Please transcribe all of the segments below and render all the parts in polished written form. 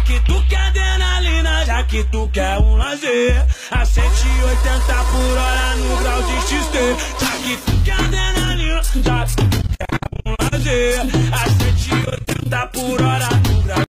que tu quer adrenalina, já que tu quer um lazer. A 180 por hora no grau de XT. Já que tu quer adrenalina, já que tu quer um lazer. A 180 por hora no grau.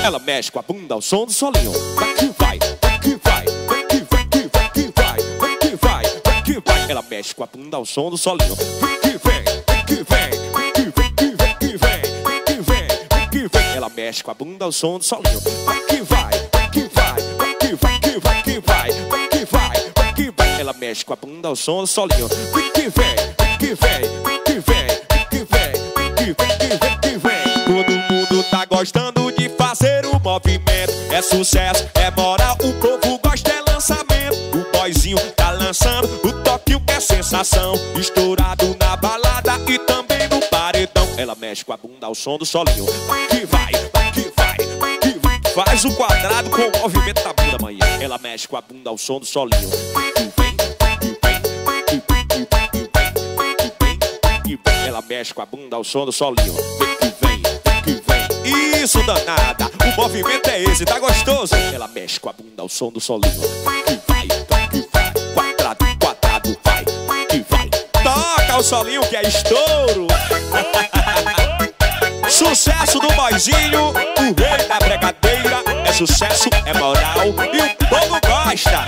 Ela mexe com a bunda ao som do solinho. Vai que vai, vai que vai, vai que vai, vai que vai, vai que vai, vai que vai. Ela mexe com a bunda ao som do solinho. Vai que vem, vai que vem, vai que vem, vai que vem, vai que vem, vai que vem. Ela mexe com a bunda ao som do solinho. Vai que vai, vai que vai, vai que vai, vai que vai, vai que vai, vai que vai. Ela mexe com a bunda ao som do solinho. Vai que vem, vai que vem, vai que vem, vai que vem, vai que vem, vai que vem. Todo mundo tá gostando de fazer o movimento. É sucesso, é moral, o povo gosta, é lançamento. O boyzinho tá lançando o toque, que é sensação. Estourado na balada e também no paredão. Ela mexe com a bunda ao som do solinho. Vai que vai, vai que vai, vai que vai. Faz o quadrado com o movimento da bunda, manhã. Ela mexe com a bunda ao som do solinho. Vai que vem, vai que vem, vai que vem, vai que vem, vai que vem, vai que vem. Ela mexe com a bunda ao som do solinho. Vai que vem, vai que vem. Isso, danada, o movimento é esse, tá gostoso? Ela mexe com a bunda ao som do solinho. Vai que vai, quadrado, quadrado, vai que vai. Toca o solinho que é estouro. Sucesso do boyzinho, o rei da bregadeira. É sucesso, é moral e o povo gosta.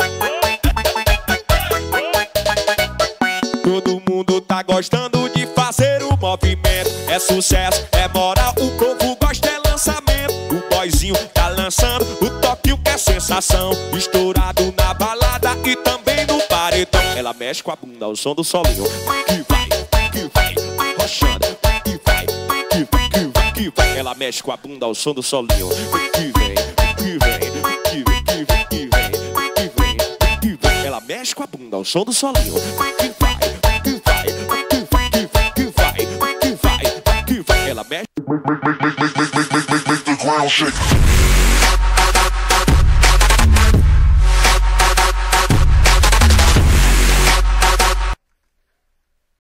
Todo mundo tá gostando de fazer o movimento. É sucesso, é moral, o povo gosta, é lançamento. O boyzinho tá lançando o toque, que é sensação. Estourado na balada e também no paredão. Ela mexe com a bunda ao som do solinho. Que vai, que vai, rochando. Que vai, que vai, que vai, que vai. Ela mexe com a bunda ao som do solinho. Que vem, que vem, que vem, que vem, que vem, que vem, que vem. Ela mexe com a bunda ao som do solinho. Que vai, que vai, que vai, que vai, que vai, que vai, que vai. Ela mexe. Make the ground shake.